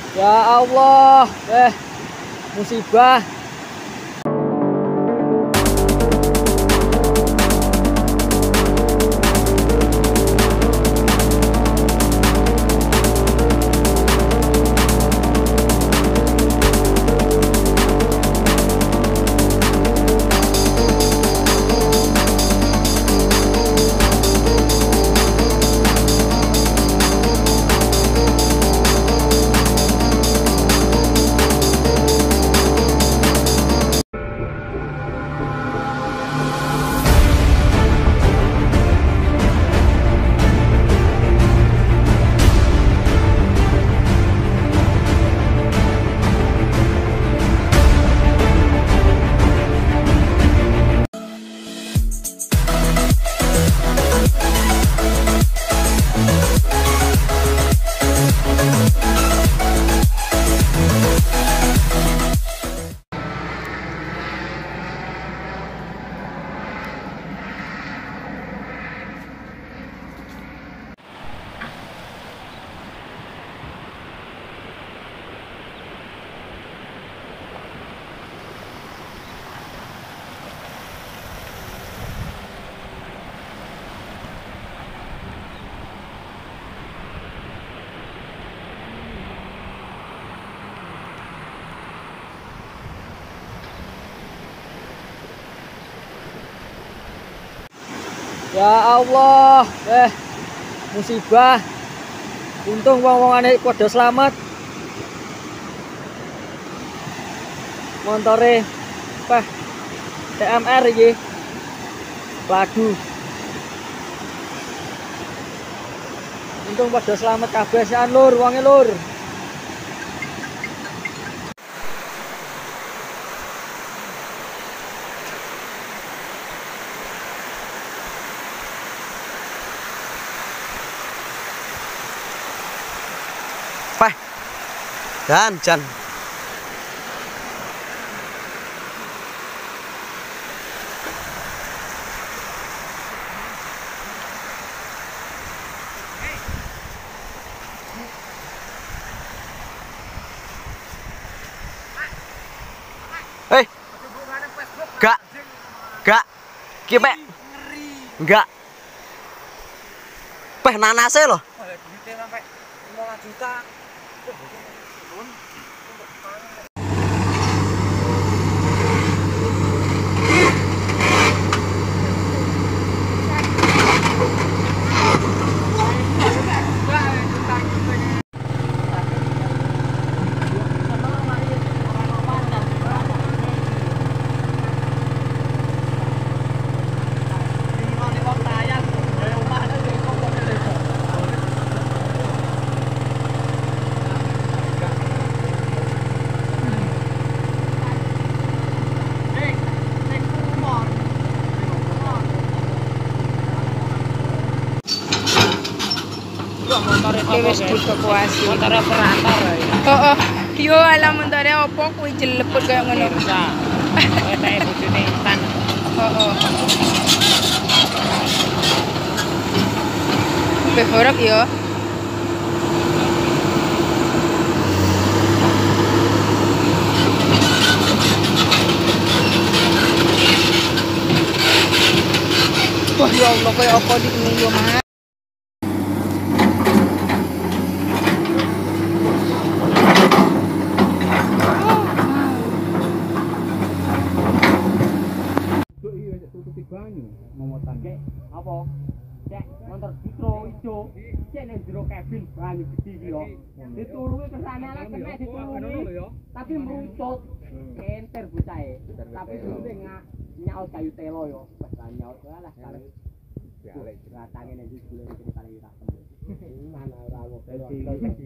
Ya Allah, musibah. Ya Allah, musibah. Untung wong-wongane padha slamet. Montore TMR iki. Ladu. Untung padha slamet kabeh sian lur, wonge lur. Jan. Gak. Ki pek. Enggak. Peh nanase loh. Duitnya sampai 15 juta. Wis dievakuasi. Motor operator ya. Heeh. Yo ala montore opo kuwi jeleput kaya ngono. Kayak bojone tan. Heeh. Behorok yo. Wah ya Allah kaya apa iki yo Mas. Momotake apa? Cek motor dikro ijo. Cek ning jero kabin banyu gede iki yo. Ditulungi kesane lah kena ditulungi. Tapi merucut. Enter bocahe. Tapi dene nyaut kayu telo yo. Wes nyaut lah kali. Balik ratange nek jebule iki paling ora temu. Mana ora ngono.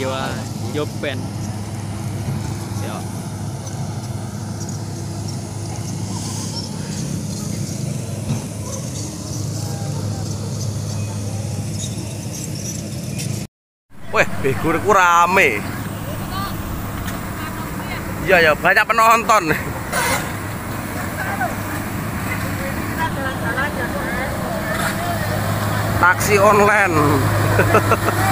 yo pen. Ya. Weh, Begur ku rame. Iya ya, banyak penonton. Taksi online.